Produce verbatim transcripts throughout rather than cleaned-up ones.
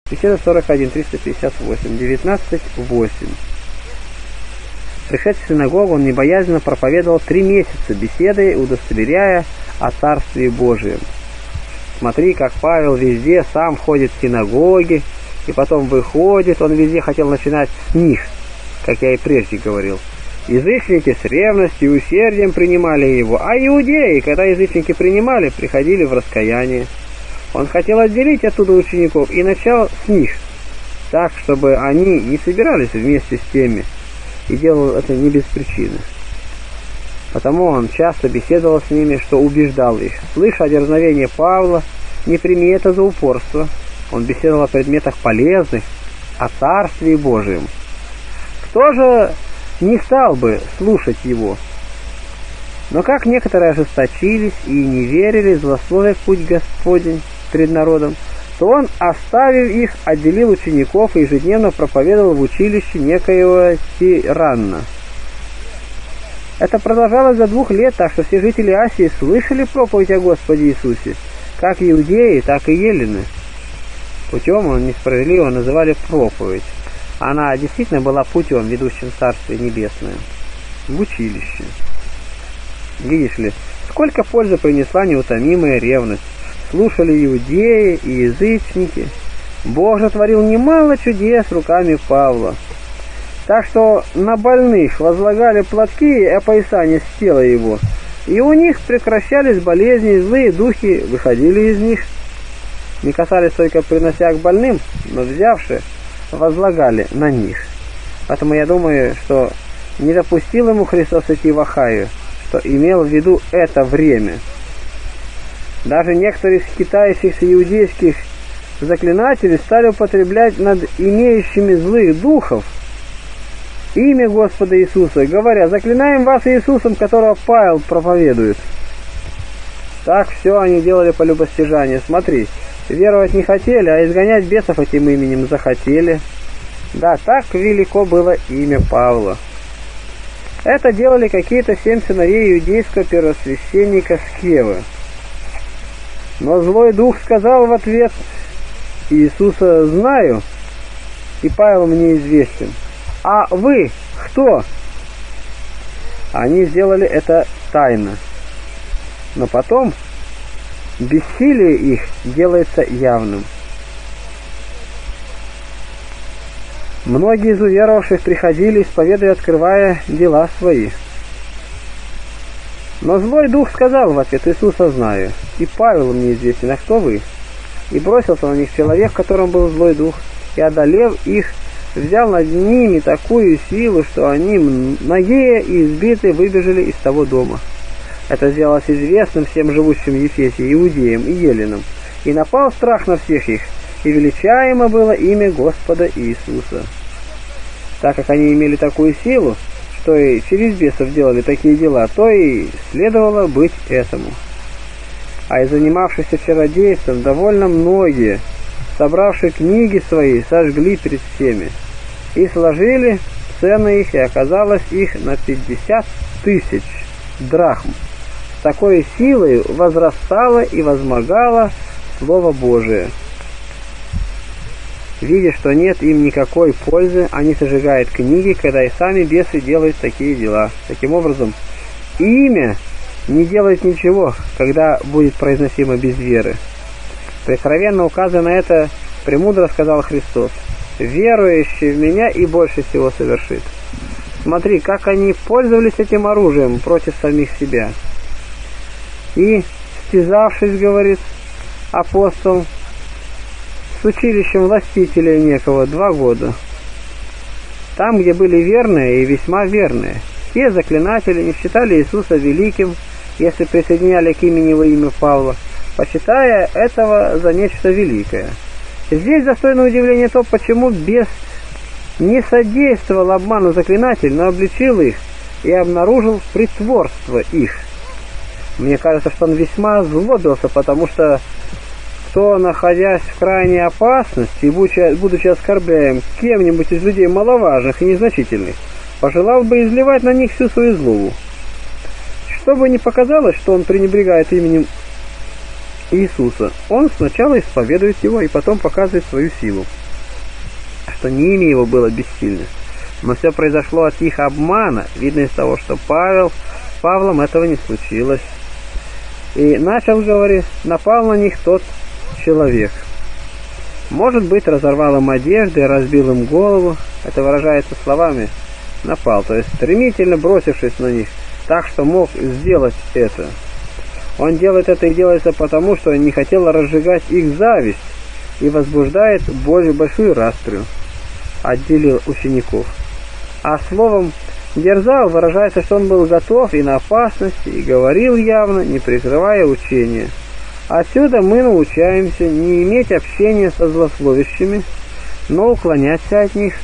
Беседа сорок один, триста пятьдесят восемь, девятнадцать восемь. Пришедший в синагогу, он небоязненно проповедовал три месяца, беседой удостоверяя о Царстве Божием. Смотри, как Павел везде сам ходит в синагоги, и потом выходит, он везде хотел начинать с них, как я и прежде говорил. Язычники с ревностью и усердием принимали его, а иудеи, когда язычники принимали, приходили в раскаяние. Он хотел отделить оттуда учеников и начал с них, так, чтобы они не собирались вместе с теми, и делал это не без причины. Потому он часто беседовал с ними, что убеждал их. Слыша о дерзновении Павла, не прими это за упорство. Он беседовал о предметах полезных, о Царстве Божьем. Кто же не стал бы слушать его? Но как некоторые ожесточились и не верили, злословя путь Господень пред народом, то он, оставив их, отделил учеников и ежедневно проповедовал в училище некоего Тиранна. Это продолжалось до двух лет, так что все жители Асии слышали проповедь о Господе Иисусе, как иудеи, так и елены. Путем он несправедливо называли проповедь. Она действительно была путем, ведущим в Царствие Небесное, в училище. Видишь ли, сколько пользы принесла неутомимая ревность. Слушали иудеи и язычники. Бог же творил немало чудес руками Павла. Так что на больных возлагали платки и опоясания с тела его, и у них прекращались болезни, и злые духи выходили из них. Не касались только принося к больным, но взявши, возлагали на них. Поэтому я думаю, что не допустил ему Христос идти в Ахаю, что имел в виду это время. Даже некоторые из китающихся иудейских заклинателей стали употреблять над имеющими злых духов имя Господа Иисуса, говоря: «Заклинаем вас Иисусом, которого Павел проповедует». Так все они делали по любостяжанию. Смотри, веровать не хотели, а изгонять бесов этим именем захотели. Да, так велико было имя Павла. Это делали какие-то семь сыновей иудейского первосвященника Скевы. Но злой дух сказал в ответ: «Иисуса знаю, и Павел мне известен. А вы кто?» Они сделали это тайно. Но потом бессилие их делается явным. Многие из уверовавших приходили, исповедуя, открывая дела свои. Но злой дух сказал в ответ: «Иисуса знаю, и Павел мне известен, а кто вы?» И бросился на них человек, в котором был злой дух, и, одолев их, взял над ними такую силу, что они, многие и избитые, выбежали из того дома. Это сделалось известным всем живущим в Ефесе, иудеям и еленам, и напал страх на всех их, и величаемо было имя Господа Иисуса. Так как они имели такую силу, что и через бесов делали такие дела, то и следовало быть этому. А из занимавшихся чародейством довольно многие, собравшие книги свои, сожгли перед всеми, и сложили цены их, и оказалось их на пятьдесят тысяч драхм. С такой силой возрастало и возмогало Слово Божие. Видя, что нет им никакой пользы, они сожигают книги, когда и сами бесы делают такие дела. Таким образом, имя не делает ничего, когда будет произносимо без веры. Прекровенно указывая на это, премудро сказал Христос: «Верующий в Меня и больше всего совершит». Смотри, как они пользовались этим оружием против самих себя. И, стязавшись, говорит апостол, с училищем властителя некого два года. Там, где были верные и весьма верные, те заклинатели не считали Иисуса великим, если присоединяли к имени его имя Павла, почитая этого за нечто великое. Здесь достойно удивления то, почему бес не содействовал обману заклинателей, но обличил их и обнаружил притворство их. Мне кажется, что он весьма озлобился, потому что кто, находясь в крайней опасности и будучи оскорбляем кем-нибудь из людей маловажных и незначительных, пожелал бы изливать на них всю свою злобу. Чтобы не показалось, что он пренебрегает именем Иисуса, он сначала исповедует его и потом показывает свою силу, что не имя его было бессильно. Но все произошло от их обмана, видно из того, что Павел, с Павлом этого не случилось. И начал, говорит, напал на них тот человек. Может быть, разорвал им одежды и разбил им голову. Это выражается словами «напал», то есть стремительно бросившись на них, так что мог сделать это. Он делает это и делается потому, что не хотел разжигать их зависть и возбуждает более большую растрю. Отделил учеников. А словом «дерзал» выражается, что он был готов и на опасности, и говорил явно, не прикрывая учения. Отсюда мы научаемся не иметь общения со злословящими, но уклоняться от них.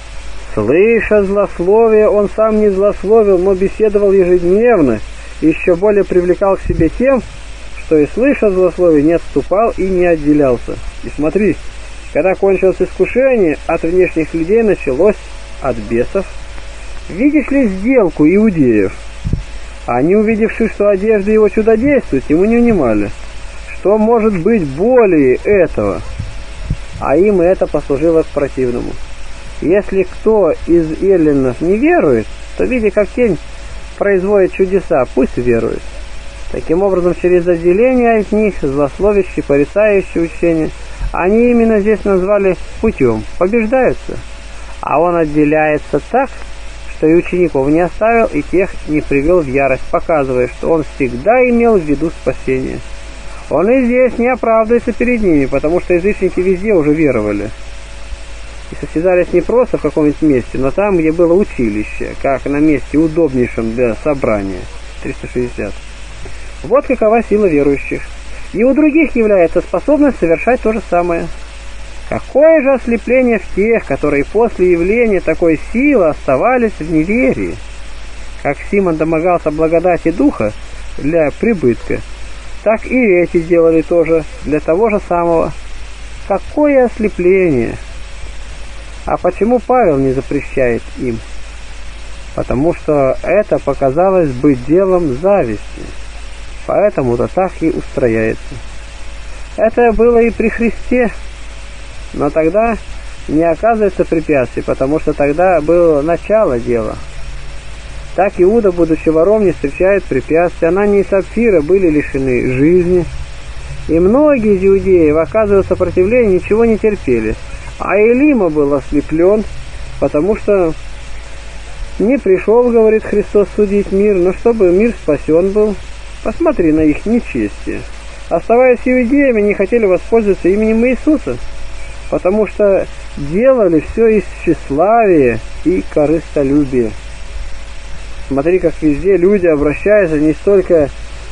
Слыша злословие, он сам не злословил, но беседовал ежедневно, и еще более привлекал к себе тем, что и слыша злословие, не отступал и не отделялся. И смотри, когда кончилось искушение, от внешних людей началось от бесов. Видишь ли сделку иудеев? Они, увидевши, что одежда его чудодействует, ему не внимали. Что может быть более этого? А им это послужило к противному. Если кто из эллинов не верует, то, видя, как тень производит чудеса, пусть верует. Таким образом, через отделение от них, злословящие, порицающие учение, они именно здесь назвали путем, побеждаются. А он отделяется так, что и учеников не оставил, и тех не привел в ярость, показывая, что он всегда имел в виду спасение. Он и здесь не оправдывается перед ними, потому что язычники везде уже веровали. И состязались не просто в каком-нибудь месте, но там, где было училище, как на месте удобнейшем для собрания. триста шестьдесят. Вот какова сила верующих. И у других является способность совершать то же самое. Какое же ослепление в тех, которые после явления такой силы оставались в неверии. Как Симон домогался благодати Духа для прибытка, так и эти делали тоже для того же самого. Какое ослепление! А почему Павел не запрещает им? Потому что это показалось быть делом зависти. Поэтому-то так и устрояется. Это было и при Христе, но тогда не оказывается препятствий, потому что тогда было начало дела. Так Иуда, будучи вором, не встречает препятствий. Анания и Сапфира были лишены жизни. И многие из иудеев, оказывая сопротивление, ничего не терпели. А Элима был ослеплен, потому что не пришел, говорит Христос, судить мир, но чтобы мир спасен был. Посмотри на их нечестие. Оставаясь иудеями, не хотели воспользоваться именем Иисуса, потому что делали все из тщеславия и корыстолюбия. Смотри, как везде люди обращаются не столько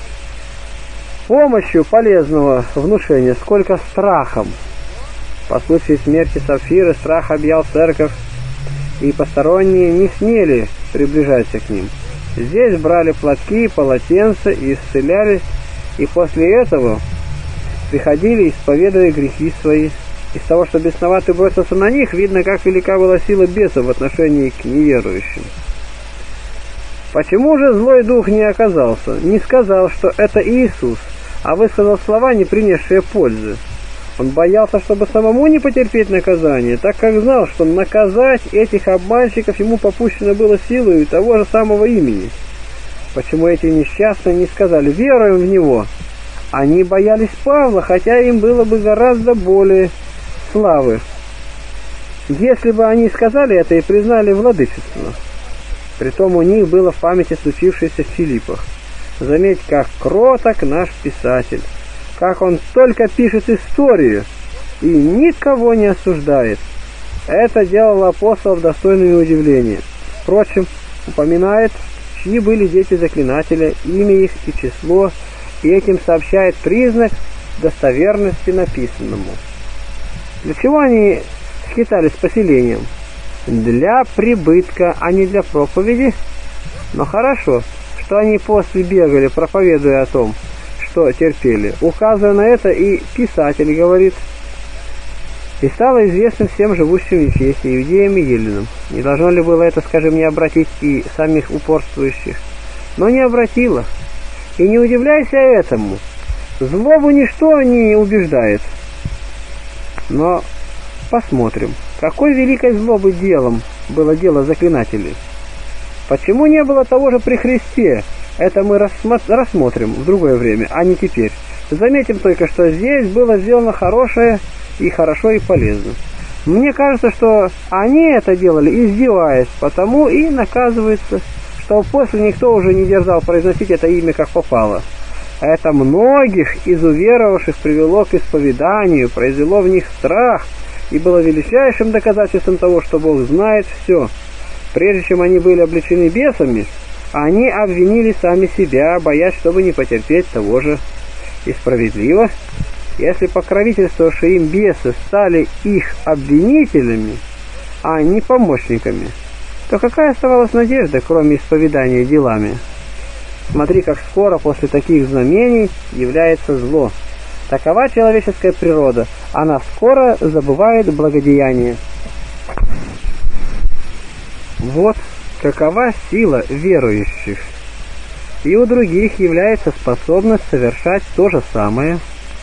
помощью полезного внушения, сколько страхом. По случаю смерти Сапфиры страх объял церковь, и посторонние не смели приближаться к ним. Здесь брали платки, полотенца и исцелялись, и после этого приходили, исповедуя грехи свои. Из того, что бесноватый бросился на них, видно, как велика была сила бесов в отношении к неверующим. Почему же злой дух не оказался, не сказал, что это Иисус, а высказал слова, не принесшие пользы? Он боялся, чтобы самому не потерпеть наказание, так как знал, что наказать этих обманщиков ему попущено было силою того же самого имени. Почему эти несчастные не сказали «веруем в Него»? Они боялись Павла, хотя им было бы гораздо более славы, если бы они сказали это и признали владычество. Притом у них было в памяти случившееся в Филиппах. Заметь, как кроток наш писатель, как он только пишет историю и никого не осуждает. Это делало апостолов достойными удивления. Впрочем, упоминает, чьи были дети заклинателя, имя их и число, и этим сообщает признак достоверности написанному. Для чего они скитались поселением? Для прибытка, а не для проповеди. Но хорошо, что они после бегали, проповедуя о том, что терпели. Указывая на это, и писатель говорит: «И стало известно всем живущим в Ефесе, иудеям и эллинам». Не должно ли было это, скажем, не обратить и самих упорствующих? Но не обратило. И не удивляйся этому. Злобу ничто не убеждает. Но посмотрим, какой великой злобы делом было дело заклинателей. Почему не было того же при Христе? Это мы рассмотрим в другое время, а не теперь. Заметим только, что здесь было сделано хорошее и хорошо и полезно. Мне кажется, что они это делали, издеваясь, потому и наказывается, что после никто уже не дерзал произносить это имя как попало. Это многих из уверовавших привело к исповеданию, произвело в них страх и было величайшим доказательством того, что Бог знает все. Прежде чем они были обличены бесами, они обвинили сами себя, боясь, чтобы не потерпеть того же. И справедливо, если покровительствовавшие им бесы стали их обвинителями, а не помощниками, то какая оставалась надежда, кроме исповедания делами? Смотри, как скоро после таких знамений является зло. Такова человеческая природа, она скоро забывает благодеяние. Вот какова сила верующих. И у других является способность совершать то же самое.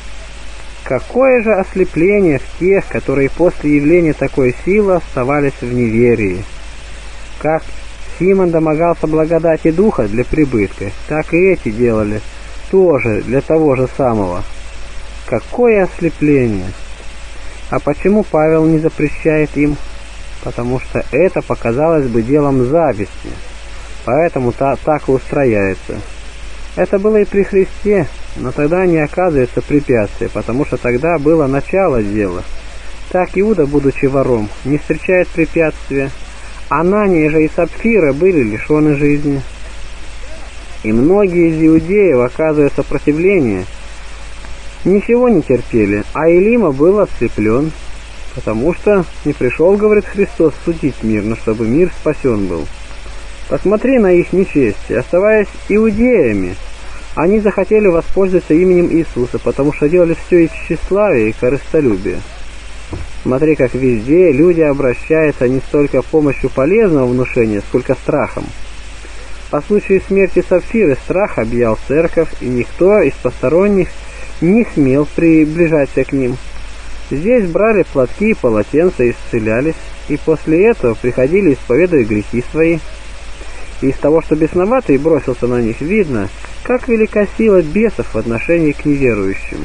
Какое же ослепление в тех, которые после явления такой силы оставались в неверии. Как Симон домогался благодати Духа для прибытка, так и эти делали тоже для того же самого. Какое ослепление! А почему Павел не запрещает им? Потому что это показалось бы делом зависти. Поэтому та, так и устрояется. Это было и при Христе, но тогда не оказывается препятствия, потому что тогда было начало дела. Так Иуда, будучи вором, не встречает препятствия. Анания же и Сапфира были лишены жизни. И многие из иудеев, оказывая сопротивление, ничего не терпели, а Илима был ослеплен, потому что не пришел, говорит Христос, судить мир, но чтобы мир спасен был. Посмотри на их нечестие. Оставаясь иудеями, они захотели воспользоваться именем Иисуса, потому что делали все из тщеславия и корыстолюбия. Смотри, как везде люди обращаются не столько помощью полезного внушения, сколько страхом. По случаю смерти Сапфиры страх объял церковь, и никто из посторонних не смел приближаться к ним. Здесь брали платки и полотенца и исцелялись, и после этого приходили исповедовать грехи свои. И из того, что бесноватый бросился на них, видно, как велика сила бесов в отношении к неверующим.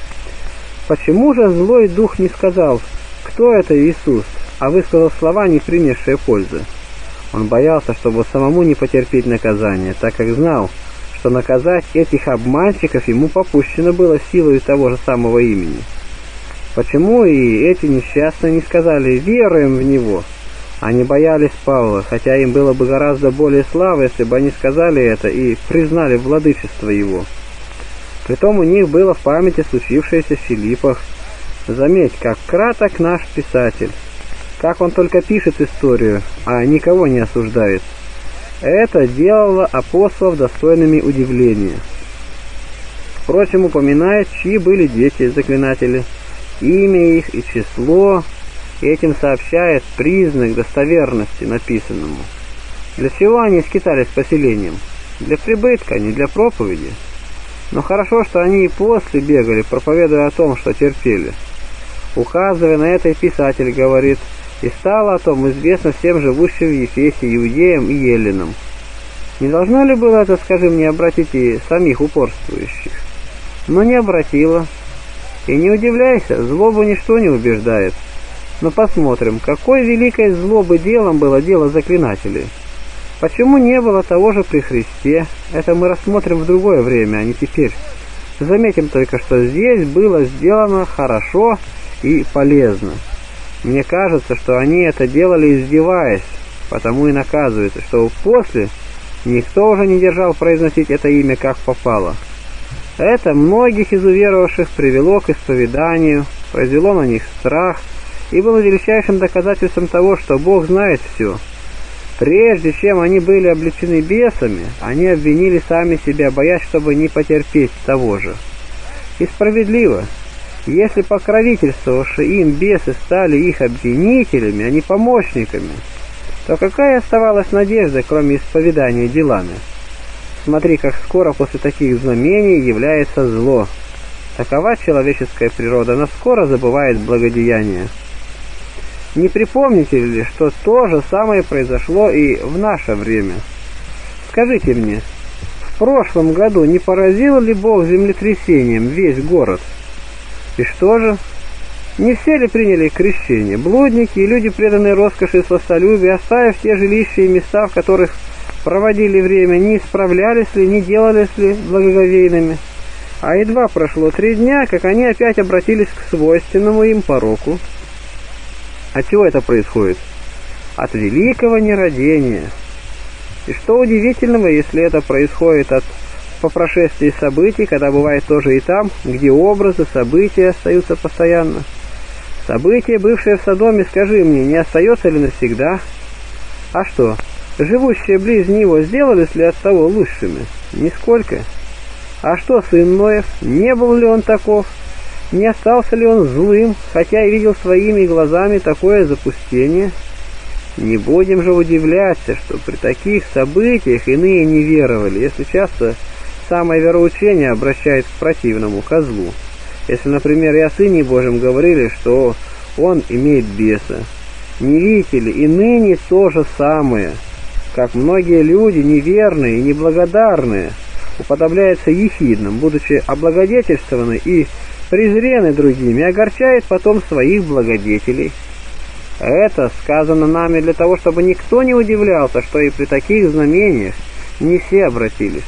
Почему же злой дух не сказал, кто это Иисус, а высказал слова, не принесшие пользы? Он боялся, чтобы самому не потерпеть наказание, так как знал, что наказать этих обманщиков ему попущено было силой того же самого имени. Почему и эти несчастные не сказали «веруем в Него»? Они боялись Павла, хотя им было бы гораздо более славы, если бы они сказали это и признали владычество его. Притом у них было в памяти случившееся в Филиппах. Заметь, как краток наш писатель, как он только пишет историю, а никого не осуждает. Это делало апостолов достойными удивления. Впрочем, упоминает, чьи были дети-заклинатели, имя их и число. Этим сообщает признак достоверности написанному. Для чего они скитались по селениям? Для прибытка, не для проповеди. Но хорошо, что они и после бегали, проповедуя о том, что терпели. Указывая на это, писатель говорит: «И стало о том известно всем живущим в Ефесе, иудеям и эллинам». Не должно ли было это, скажи мне, обратить и самих упорствующих? Но не обратило. И не удивляйся, злобу ничто не убеждает. Но посмотрим, какой великой злобы делом было дело заклинателей. Почему не было того же при Христе? Это мы рассмотрим в другое время, а не теперь. Заметим только, что здесь было сделано хорошо и полезно. Мне кажется, что они это делали издеваясь, потому и наказывается, что после никто уже не держал произносить это имя как попало. Это многих из уверовавших привело к исповеданию, произвело на них страх, и было величайшим доказательством того, что Бог знает все. Прежде чем они были обличены бесами, они обвинили сами себя, боясь, чтобы не потерпеть того же. И справедливо, если покровительствовавшие им бесы стали их обвинителями, а не помощниками, то какая оставалась надежда, кроме исповедания делами? Смотри, как скоро после таких знамений является зло. Такова человеческая природа, она скоро забывает благодеяние. Не припомните ли, что то же самое произошло и в наше время? Скажите мне, в прошлом году не поразил ли Бог землетрясением весь город? И что же? Не все ли приняли крещение? Блудники и люди, преданные роскоши и сластолюбию, оставив те жилища и места, в которых проводили время, не исправлялись ли, не делались ли благоговейными? А едва прошло три дня, как они опять обратились к свойственному им пороку. От чего это происходит? От великого нерадения. И что удивительного, если это происходит от по прошествии событий, когда бывает тоже и там, где образы, события остаются постоянно. Событие, бывшее в Содоме, скажи мне, не остается ли навсегда? А что, живущие близ него сделались ли от того лучшими? Нисколько. А что сын Ноев? Не был ли он таков? Не остался ли он злым, хотя и видел своими глазами такое запустение? Не будем же удивляться, что при таких событиях иные не веровали, если часто самое вероучение обращает к противному, козлу. Если, например, и о Сыне Божьем говорили, что он имеет беса. Не видите ли, и ныне то же самое, как многие люди, неверные и неблагодарные, уподобляются ехидным, будучи облагодетельствованы и презрены другими, огорчает потом своих благодетелей. Это сказано нами для того, чтобы никто не удивлялся, что и при таких знамениях не все обратились.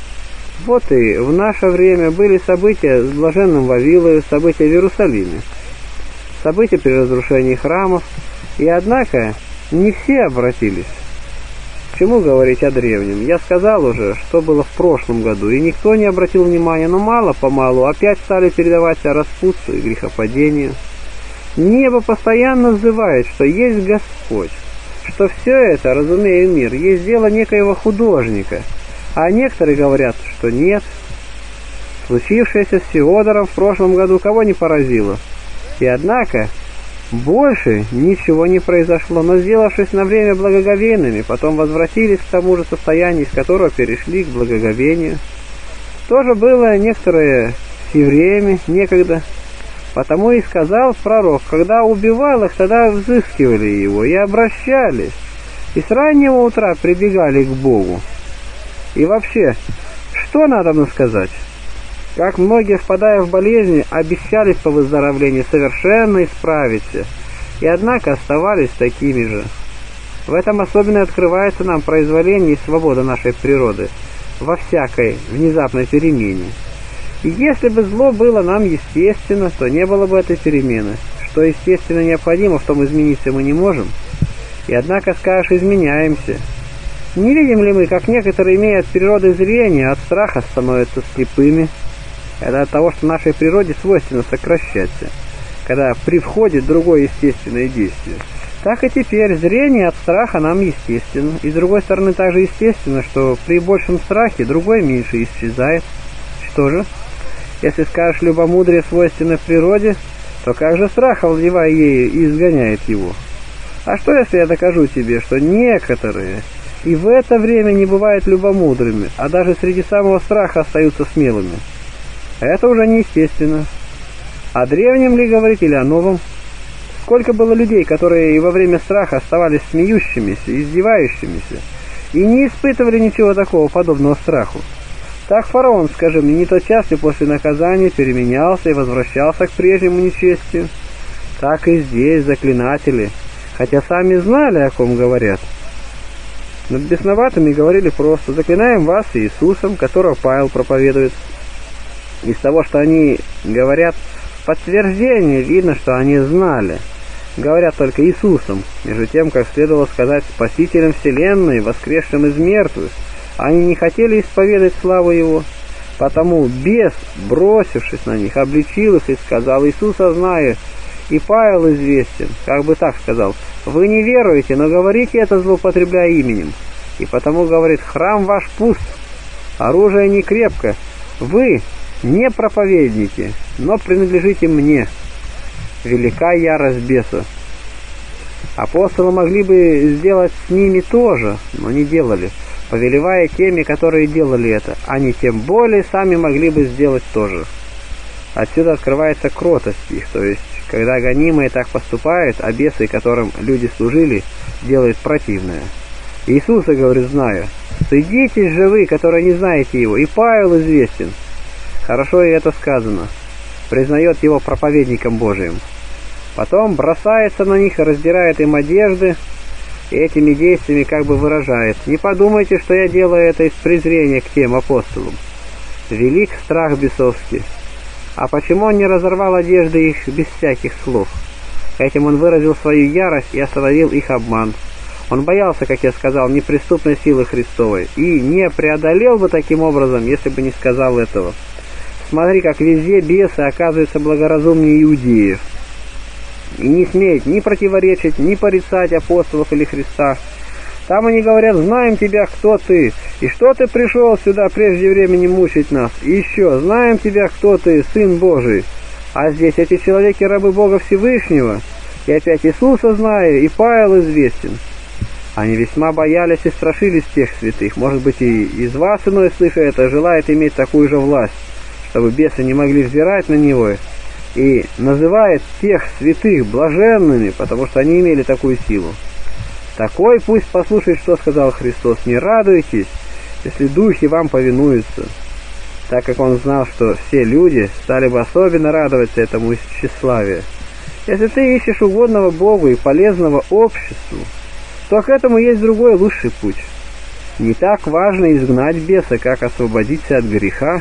Вот и в наше время были события с блаженным Вавилою, события в Иерусалиме, события при разрушении храмов, и однако не все обратились. К чему говорить о древнем? Я сказал уже, что было в прошлом году, и никто не обратил внимания, но мало-помалу опять стали передаваться распутству и грехопадению. Небо постоянно взывает, что есть Господь, что все это, разумея мир, есть дело некоего художника, а некоторые говорят, что нет. Случившееся с Феодором в прошлом году кого не поразило? И однако больше ничего не произошло, но, сделавшись на время благоговейными, потом возвратились к тому же состоянию, из которого перешли к благоговению. Тоже было некоторые с евреями некогда. Потому и сказал пророк, когда убивал их, тогда взыскивали его и обращались, и с раннего утра прибегали к Богу. И вообще, что надо нам сказать? Как многие, впадая в болезни, обещались по выздоровлению совершенно исправиться, и однако оставались такими же. В этом особенно открывается нам произволение и свобода нашей природы во всякой внезапной перемене. И если бы зло было нам естественно, то не было бы этой перемены. Что естественно необходимо, в том измениться мы не можем. И однако, скажешь, изменяемся. Не видим ли мы, как некоторые, имея от природы зрения, от страха становятся слепыми? Это от того, что нашей природе свойственно сокращаться, когда привходит другое естественное действие. Так и теперь зрение от страха нам естественно. И с другой стороны также естественно, что при большем страхе другое меньше исчезает. Что же? Если скажешь, любомудрие свойственно природе, то как же страх, овладевая ею, и изгоняет его? А что, если я докажу тебе, что некоторые и в это время не бывают любомудрыми, а даже среди самого страха остаются смелыми? Это уже неестественно. О древнем ли говорить или о новом? Сколько было людей, которые и во время страха оставались смеющимися, издевающимися, и не испытывали ничего такого, подобного страху? Так фараон, скажи мне, не тотчас ли после наказания переменялся и возвращался к прежнему нечестию? Так и здесь заклинатели, хотя сами знали, о ком говорят. Над бесноватыми говорили просто: заклинаем вас Иисусом, которого Павел проповедует. Из того, что они говорят, подтверждение видно, что они знали. Говорят только Иисусом, между тем, как следовало сказать, Спасителем вселенной, воскресшим из мертвых. Они не хотели исповедать славу Его, потому бес, бросившись на них, обличил их и сказал: Иисуса знаю, и Павел известен. Как бы так сказал: вы не веруете, но говорите это, злоупотребляя именем. И потому, говорит, храм ваш пуст, оружие не крепко, вы не проповедники, но принадлежите мне. Велика ярость беса. Апостолы могли бы сделать с ними тоже, но не делали, повелевая теми, которые делали это. Они тем более сами могли бы сделать тоже. Отсюда открывается кротость их, то есть, когда гонимые так поступают, а бесы, которым люди служили, делают противное. Иисуса, говорит, знаю. Стыдитесь же вы, которые не знаете его, и Павел известен. Хорошо и это сказано. Признает его проповедником Божиим. Потом бросается на них и раздирает им одежды, и этими действиями как бы выражает: не подумайте, что я делаю это из презрения к тем апостолам. Велик страх бесовский. А почему он не разорвал одежды их без всяких слов? Этим он выразил свою ярость и остановил их обман. Он боялся, как я сказал, неприступной силы Христовой, и не преодолел бы таким образом, если бы не сказал этого. Смотри, как везде бесы оказываются благоразумнее иудеев, и не смеют ни противоречить, ни порицать апостолов или Христа. Там они говорят: знаем тебя, кто ты, и что ты пришел сюда прежде времени мучить нас, и еще знаем тебя, кто ты, Сын Божий. А здесь эти человеки рабы Бога Всевышнего, и опять Иисуса знаю, и Павел известен. Они весьма боялись и страшились тех святых. Может быть, и из вас иной, слыша это, желает иметь такую же власть, чтобы бесы не могли взирать на него, и называет тех святых блаженными, потому что они имели такую силу. Такой пусть послушает, что сказал Христос: не радуйтесь, если духи вам повинуются, так как он знал, что все люди стали бы особенно радоваться этому тщеславию. Если ты ищешь угодного Богу и полезного обществу, то к этому есть другой лучший путь. Не так важно изгнать беса, как освободиться от греха.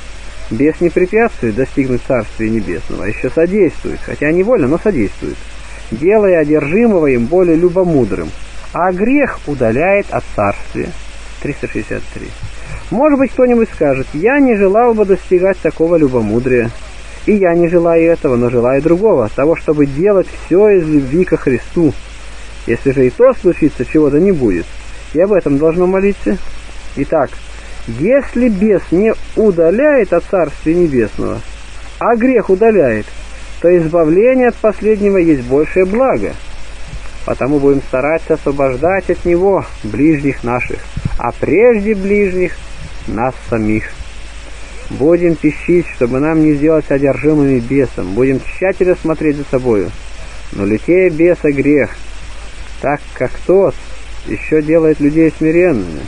Бес не препятствует достигнуть Царствия Небесного, а еще содействует, хотя невольно, но содействует, делая одержимого им более любомудрым, а грех удаляет от Царствия. триста шестьдесят три. Может быть, кто-нибудь скажет: я не желал бы достигать такого любомудрия, и я не желаю этого, но желаю другого, того, чтобы делать все из любви ко Христу. Если же и то случится, чего-то не будет, и об этом должно молиться. Итак, если бес не удаляет от Царствия Небесного, а грех удаляет, то избавление от последнего есть большее благо. Потому будем стараться освобождать от него ближних наших, а прежде ближних нас самих. Будем пищить, чтобы нам не сделать одержимыми бесом, будем тщательно смотреть за собою. Но лютее беса грех, так как тот еще делает людей смиренными.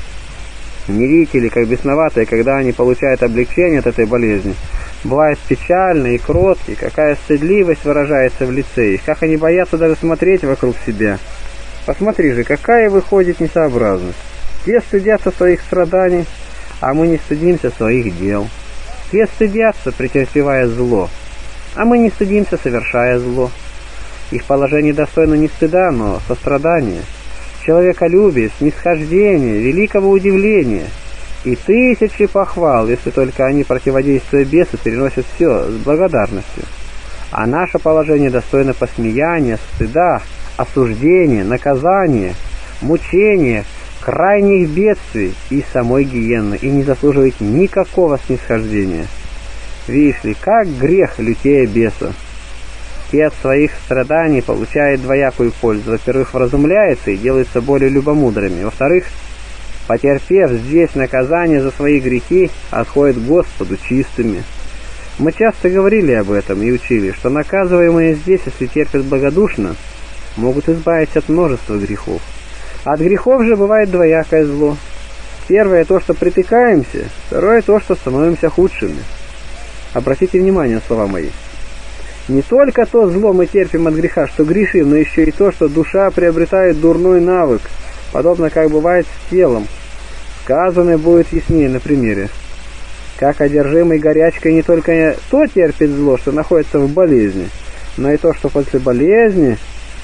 Не видите ли, как бесноватые, когда они получают облегчение от этой болезни, бывают печальны и кроткие, какая стыдливость выражается в лице их, как они боятся даже смотреть вокруг себя. Посмотри же, какая выходит несообразность. Те стыдятся своих страданий, а мы не стыдимся своих дел. Те стыдятся, претерпевая зло, а мы не стыдимся, совершая зло. Их положение достойно не стыда, но сострадания, человеколюбия, снисхождения, великого удивления и тысячи похвал, если только они, противодействуя бесу, переносят все с благодарностью. А наше положение достойно посмеяния, стыда, осуждения, наказания, мучения, крайних бедствий и самой гиенны, и не заслуживает никакого снисхождения. Видишь ли, как грех лютее беса. Те от своих страданий получают двоякую пользу. Во-первых, вразумляется и делается более любомудрыми. Во-вторых, потерпев здесь наказание за свои грехи, отходят к Господу чистыми. Мы часто говорили об этом и учили, что наказываемые здесь, если терпят благодушно, могут избавиться от множества грехов. От грехов же бывает двоякое зло. Первое то, что притыкаемся, второе то, что становимся худшими. Обратите внимание на слова мои. Не только то зло мы терпим от греха, что грешим, но еще и то, что душа приобретает дурной навык, подобно как бывает с телом. Сказанное будет яснее на примере. Как одержимый горячкой не только то терпит зло, что находится в болезни, но и то, что после болезни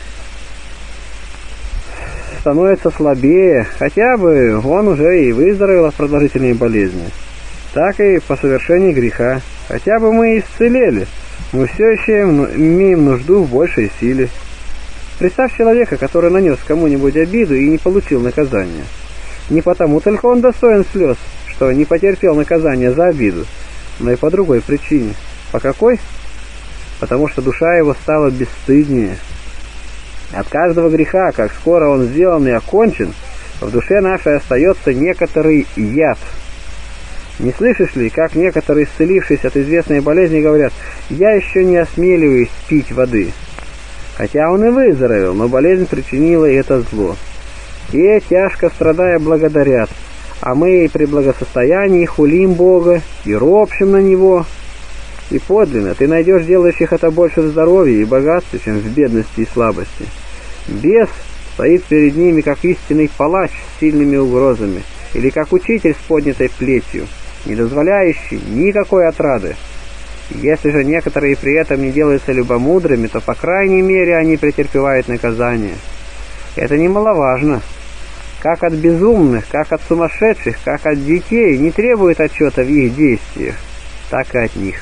становится слабее, хотя бы он уже и выздоровел от продолжительной болезни. Так и по совершении греха, хотя бы мы исцелели, мы все еще имеем нужду в большей силе. Представь человека, который нанес кому-нибудь обиду и не получил наказания. Не потому только он достоин слез, что не потерпел наказание за обиду, но и по другой причине. По какой? Потому что душа его стала бесстыднее. От каждого греха, как скоро он сделан и окончен, в душе нашей остается некоторый яд. Не слышишь ли, как некоторые, исцелившись от известной болезни, говорят: «Я еще не осмеливаюсь пить воды». Хотя он и выздоровел, но болезнь причинила это зло. Те, тяжко страдая, благодарят, а мы при благосостоянии хулим Бога и ропщем на Него. И подлинно ты найдешь делающих это больше в здоровье и богатстве, чем в бедности и слабости. Бес стоит перед ними, как истинный палач с сильными угрозами, или как учитель с поднятой плетью, не дозволяющий никакой отрады. Если же некоторые при этом не делаются любомудрыми, то, по крайней мере, они претерпевают наказание. Это немаловажно. Как от безумных, как от сумасшедших, как от детей не требует отчета в их действиях, так и от них.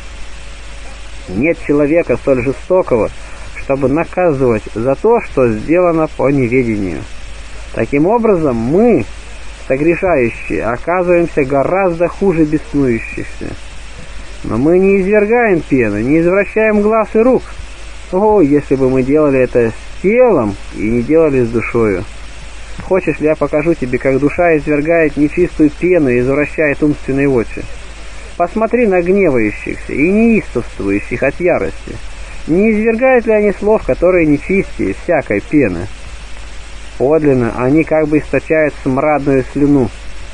Нет человека столь жестокого, чтобы наказывать за то, что сделано по неведению. Таким образом, мы, согрешающие, оказываемся гораздо хуже беснующихся. Но мы не извергаем пены, не извращаем глаз и рук. О, если бы мы делали это с телом и не делали с душою. Хочешь ли, я покажу тебе, как душа извергает нечистую пену и извращает умственные очи? Посмотри на гневающихся и неистовствующих от ярости. Не извергают ли они слов, которые нечистее всякой пены? Подлинно, они как бы источают смрадную слюну.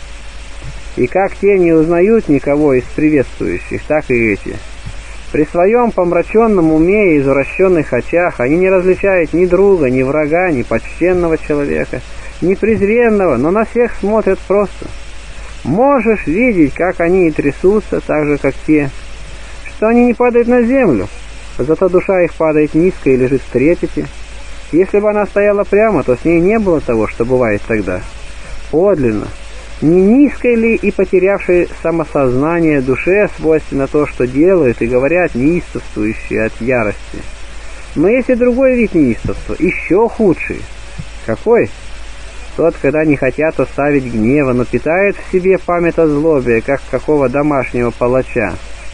И как те не узнают никого из приветствующих, так и эти. При своем помраченном уме и извращенных очах они не различают ни друга, ни врага, ни почтенного человека, ни презренного, но на всех смотрят просто. Можешь видеть, как они и трясутся, так же, как те, что они не падают на землю, зато душа их падает низко и лежит в трепете. Если бы она стояла прямо, то с ней не было того, что бывает тогда. Подлинно, не низкой ли и потерявшей самосознание душе свойственно то, что делают и говорят неистовствующие от ярости? Но есть и другой вид неистовства, еще худший. Какой? Тот, когда не хотят оставить гнева, но питают в себе память о злобе, как какого домашнего палача.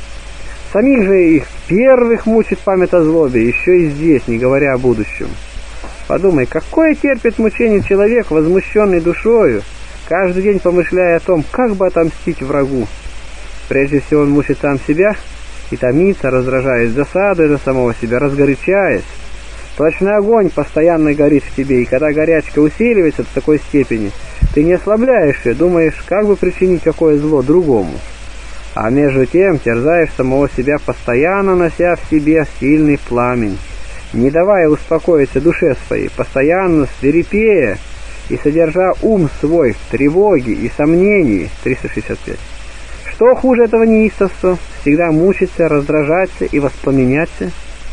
Самих же их первых мучит память о злобе, еще и здесь, не говоря о будущем. Подумай, какое терпит мучение человек, возмущенный душою, каждый день помышляя о том, как бы отомстить врагу. Прежде всего он мучит сам себя и томится, раздражаясь досадой на самого себя, разгорячаясь. Точно огонь постоянно горит в тебе, и когда горячка усиливается до такой степени, ты не ослабляешь ее, думаешь, как бы причинить какое зло другому. А между тем терзаешь самого себя, постоянно нося в себе сильный пламень, не давая успокоиться душе своей, постоянно свирепея и содержа ум свой в тревоге и сомнении. триста шестьдесят пять. Что хуже этого неистовства? Всегда мучиться, раздражаться и воспламеняться.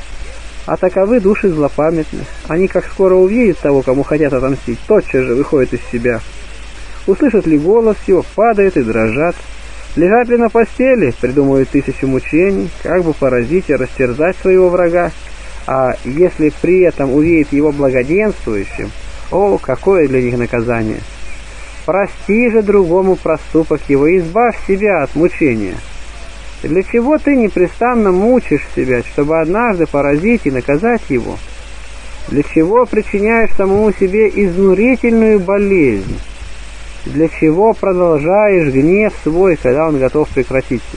А таковы души злопамятных. Они, как скоро увидят того, кому хотят отомстить, тотчас же выходят из себя. Услышат ли голос его, падают и дрожат. Лежат ли на постели, придумывают тысячу мучений, как бы поразить и растерзать своего врага. А если при этом увидят его благоденствующим, о, какое для них наказание! Прости же другому проступок его и избавь себя от мучения. Для чего ты непрестанно мучишь себя, чтобы однажды поразить и наказать его? Для чего причиняешь самому себе изнурительную болезнь? Для чего продолжаешь гнев свой, когда он готов прекратиться?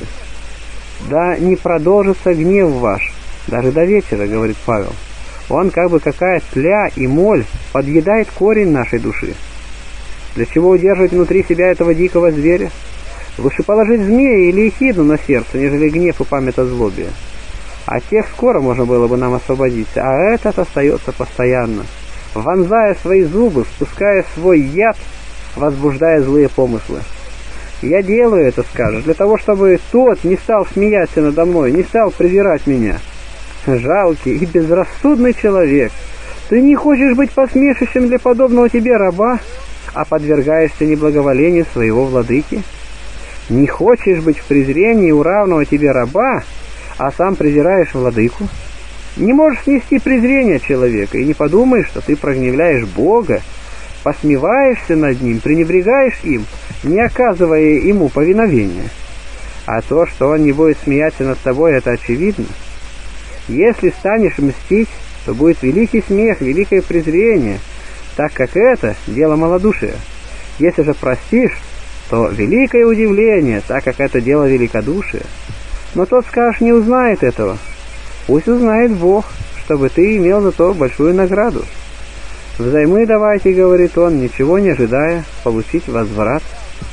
Да не продолжится гнев ваш, даже до вечера, говорит Павел. Он, как бы какая тля и моль, подъедает корень нашей души. Для чего удерживать внутри себя этого дикого зверя? Лучше положить змея или ехидну на сердце, нежели гнев и память о злобе. От тех скоро можно было бы нам освободиться, а этот остается постоянно, вонзая свои зубы, впуская свой яд, возбуждая злые помыслы. Я делаю это, скажешь, для того, чтобы тот не стал смеяться надо мной, не стал презирать меня. Жалкий и безрассудный человек, ты не хочешь быть посмешищем для подобного тебе раба, а подвергаешься неблаговолению своего владыки? Не хочешь быть в презрении у равного тебе раба, а сам презираешь владыку? Не можешь снести презрение человека и не подумаешь, что ты прогневляешь Бога, посмеваешься над ним, пренебрегаешь им, не оказывая ему повиновения. А то, что он не будет смеяться над тобой, это очевидно. Если станешь мстить, то будет великий смех, великое презрение, так как это дело малодушия. Если же простишь, то великое удивление, так как это дело великодушия. Но тот, скажешь, не узнает этого. Пусть узнает Бог, чтобы ты имел за то большую награду. Взаймы давайте, говорит он, ничего не ожидая получить возврат.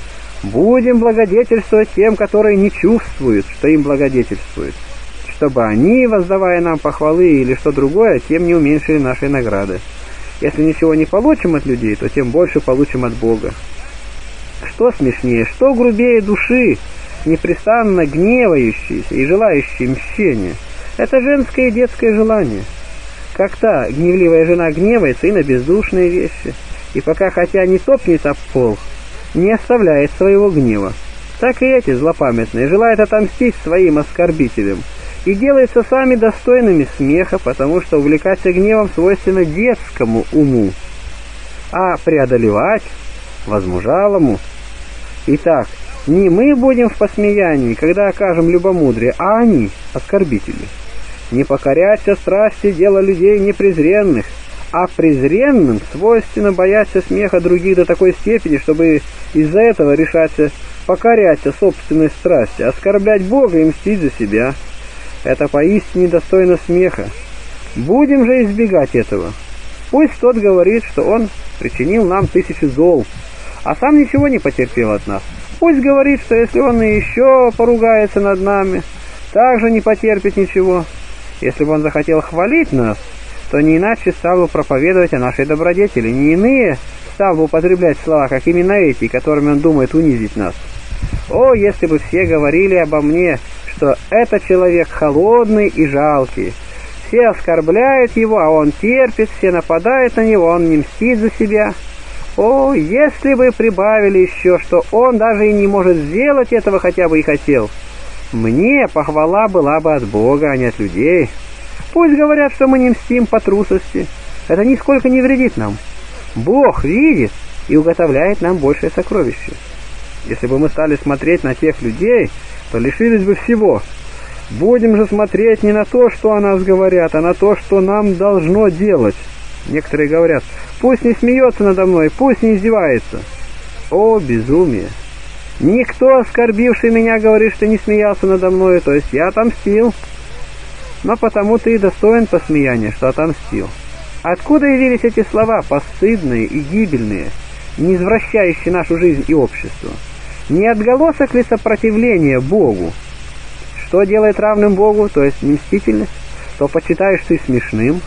Будем благодетельствовать тем, которые не чувствуют, что им благодетельствуют, чтобы они, воздавая нам похвалы или что другое, тем не уменьшили нашей награды. Если ничего не получим от людей, то тем больше получим от Бога. Что смешнее, что грубее души, непрестанно гневающейся и желающей мщения? Это женское и детское желание. Как та гневливая жена гневается и на бездушные вещи, и пока хотя не топнет об пол, не оставляет своего гнева. Так и эти злопамятные желают отомстить своим оскорбителям и делаются сами достойными смеха, потому что увлекаться гневом свойственно детскому уму, а преодолевать возмужалому. Итак, не мы будем в посмеянии, когда окажем любомудрие, а они, оскорбители. Не покоряться страсти — дело людей непрезренных, а презренным свойственно бояться смеха других до такой степени, чтобы из-за этого решаться покоряться собственной страсти, оскорблять Бога и мстить за себя. Это поистине достойно смеха. Будем же избегать этого. Пусть тот говорит, что он причинил нам тысячи зол, а сам ничего не потерпел от нас. Пусть говорит, что если он и еще поругается над нами, также не потерпит ничего. Если бы он захотел хвалить нас, то не иначе стал бы проповедовать о нашей добродетели, не иные стал бы употреблять слова, как именно эти, которыми он думает унизить нас. О, если бы все говорили обо мне, что это человек холодный и жалкий. Все оскорбляют его, а он терпит, все нападают на него, он не мстит за себя. О, если бы прибавили еще, что он даже и не может сделать этого, хотя бы и хотел. Мне похвала была бы от Бога, а не от людей. Пусть говорят, что мы не мстим по трусости. Это нисколько не вредит нам. Бог видит и уготовляет нам большее сокровище. Если бы мы стали смотреть на тех людей, то лишились бы всего. Будем же смотреть не на то, что о нас говорят, а на то, что нам должно делать. Некоторые говорят: пусть не смеется надо мной, пусть не издевается. О, безумие! Никто, оскорбивший меня, говорит, что не смеялся надо мной, то есть я отомстил. Но потому ты и достоин посмеяния, что отомстил. Откуда явились эти слова, постыдные и гибельные, не извращающие нашу жизнь и общество? Не отголосок ли сопротивления Богу? Что делает равным Богу, то есть мстительность? То почитаешь ты смешным?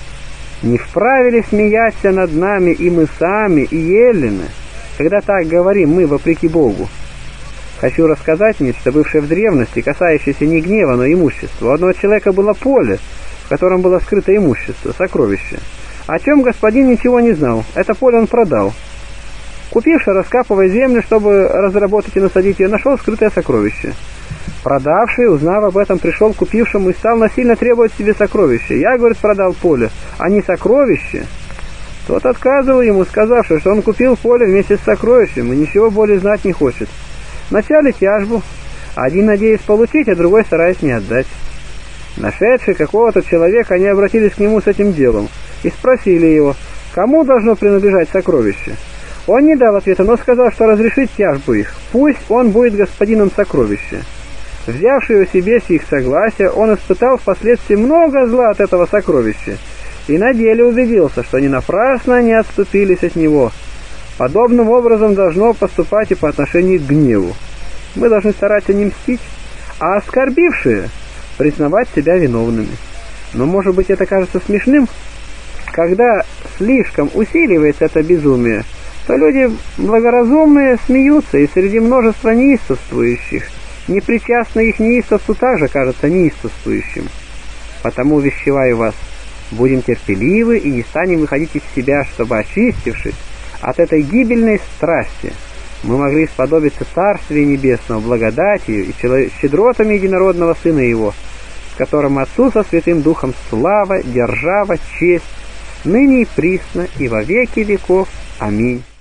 Не вправе ли смеяться над нами и мы сами, и еллины, когда так говорим мы вопреки Богу? Хочу рассказать нечто, бывшее в древности, касающееся не гнева, но имущества. У одного человека было поле, в котором было скрыто имущество, сокровище. О чем господин ничего не знал. Это поле он продал. Купивший, раскапывая землю, чтобы разработать и насадить ее, нашел скрытое сокровище. Продавший, узнав об этом, пришел к купившему и стал насильно требовать себе сокровище. Я, говорит, продал поле, а не сокровище. Тот отказывал ему, сказавши, что он купил поле вместе с сокровищем и ничего более знать не хочет. Начали тяжбу, один надеясь получить, а другой стараясь не отдать. Нашедшие какого-то человека, они обратились к нему с этим делом и спросили его, кому должно принадлежать сокровище. Он не дал ответа, но сказал, что разрешит тяжбу их, пусть он будет господином сокровища. Взявший у себе с их согласия, он испытал впоследствии много зла от этого сокровища, и на деле убедился, что не напрасно они отступились от него. Подобным образом должно поступать и по отношению к гневу. Мы должны стараться не мстить, а оскорбившие признавать себя виновными. Но, может быть, это кажется смешным? Когда слишком усиливается это безумие, то люди благоразумные смеются, и среди множества неистовствующих непричастный их неистовству также кажется неистовствующим. Потому увещеваю вас, будем терпеливы и не станем выходить из себя, чтобы, очистившись от этой гибельной страсти, мы могли сподобиться Царствия Небесного благодатью и щедротами единородного Сына Его, с которым Отцу со Святым Духом слава, держава, честь, ныне и присно, и во веки веков. Аминь.